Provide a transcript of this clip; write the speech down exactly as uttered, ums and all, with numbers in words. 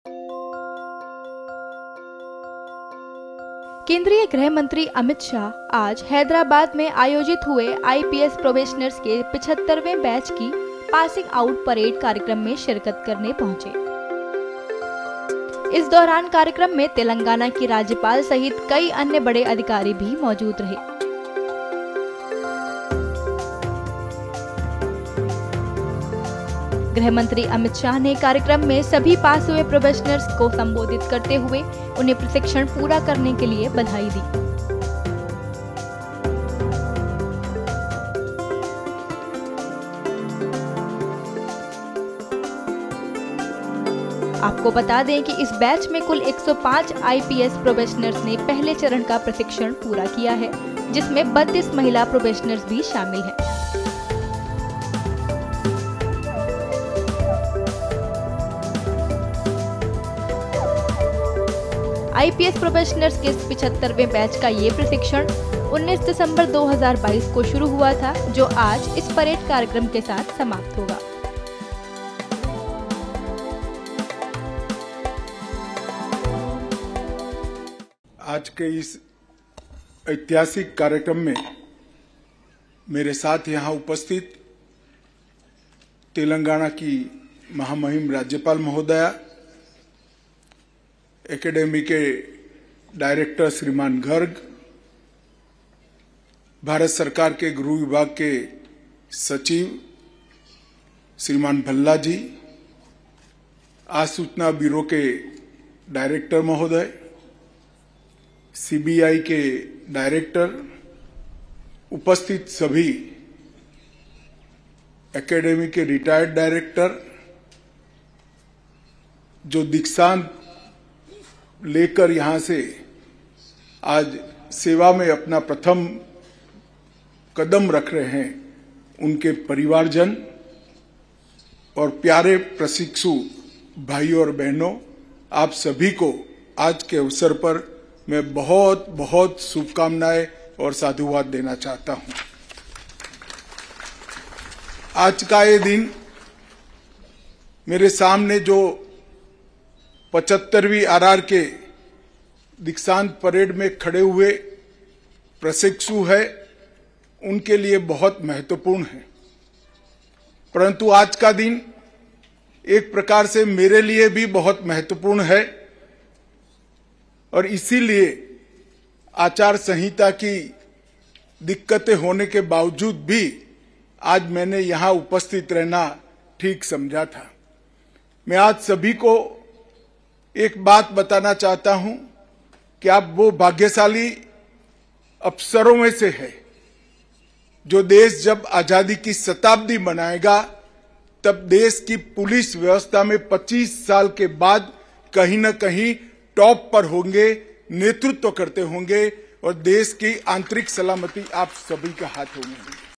केंद्रीय गृह मंत्री अमित शाह आज हैदराबाद में आयोजित हुए आई पी एस प्रोबेशनर्स के पचहत्तरवें बैच की पासिंग आउट परेड कार्यक्रम में शिरकत करने पहुंचे। इस दौरान कार्यक्रम में तेलंगाना की राज्यपाल सहित कई अन्य बड़े अधिकारी भी मौजूद रहे। गृह मंत्री अमित शाह ने कार्यक्रम में सभी पास हुए प्रोबेशनर्स को संबोधित करते हुए उन्हें प्रशिक्षण पूरा करने के लिए बधाई दी। आपको बता दें कि इस बैच में कुल एक सौ पाँच आई पी एस प्रोबेशनर्स ने पहले चरण का प्रशिक्षण पूरा किया है, जिसमें बत्तीस महिला प्रोबेशनर्स भी शामिल हैं। आई पी एस प्रोबेशनर्स के पचहत्तरवें बैच का ये प्रशिक्षण उन्नीस दिसंबर दो हज़ार बाईस को शुरू हुआ था, जो आज इस परेड कार्यक्रम के साथ समाप्त होगा। आज के इस ऐतिहासिक कार्यक्रम में मेरे साथ यहाँ उपस्थित तेलंगाना की महामहिम राज्यपाल महोदया, एकेडमी के डायरेक्टर श्रीमान गर्ग, भारत सरकार के गृह विभाग के सचिव श्रीमान भल्ला जी, आसूचना ब्यूरो के डायरेक्टर महोदय, सी बी आई के डायरेक्टर, उपस्थित सभी एकेडमी के रिटायर्ड डायरेक्टर जो दीक्षांत लेकर यहां से आज सेवा में अपना प्रथम कदम रख रहे हैं, उनके परिवारजन और प्यारे प्रशिक्षु भाइयों और बहनों, आप सभी को आज के अवसर पर मैं बहुत बहुत शुभकामनाएं और साधुवाद देना चाहता हूं। आज का ये दिन मेरे सामने जो पचहत्तरवीं आर आर के दीक्षांत परेड में खड़े हुए प्रशिक्षु है, उनके लिए बहुत महत्वपूर्ण है, परंतु आज का दिन एक प्रकार से मेरे लिए भी बहुत महत्वपूर्ण है और इसीलिए आचार संहिता की दिक्कतें होने के बावजूद भी आज मैंने यहां उपस्थित रहना ठीक समझा था। मैं आज सभी को एक बात बताना चाहता हूं कि आप वो भाग्यशाली अफसरों में से है जो देश जब आजादी की शताब्दी मनाएगा तब देश की पुलिस व्यवस्था में पच्चीस साल के बाद कहीं न कहीं टॉप पर होंगे, नेतृत्व करते होंगे और देश की आंतरिक सलामती आप सभी का हाथ होंगे।